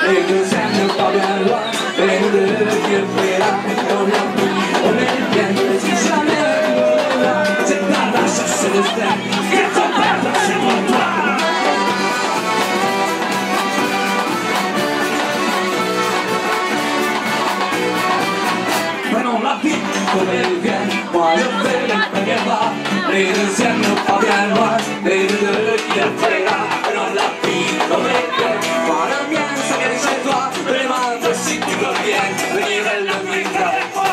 les deuxièmes ne pas bien loin, et nous deux qui le fera, on l'a pris, on est bien, si jamais tu reviens, c'est pas la chasse de stem, et ton père, c'est pour toi. Prenons la vie comme elle vient, moi je fais les premiers pas, les deuxièmes ne pas bien loin, et nous deux qui le fera, prenons la vie comme elle vient, moi le mien ça vient chez toi, demande si tu veux bien, venir elle le vivre avec moi.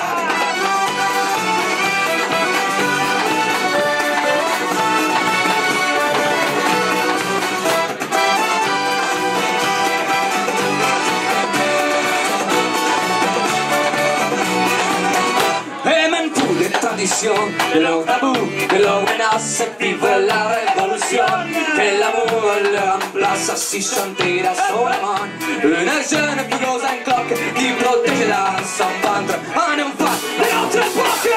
De leurs tabous, de leurs menaces, et vive la révolution. Que l'amour leur remplace si chanter à son amant. Une jeune qui ose un coq, qui protège dans son ventre un enfant de notre époque.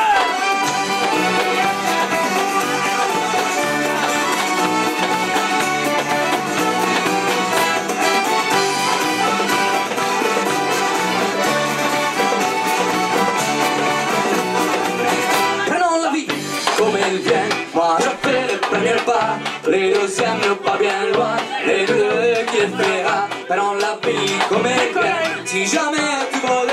Comme elle vient, moi je fais le premier pas, les deuxièmes ne pas bien loin, les deux qui le fera, prenons la vie comme elle vient, si jamais tu veux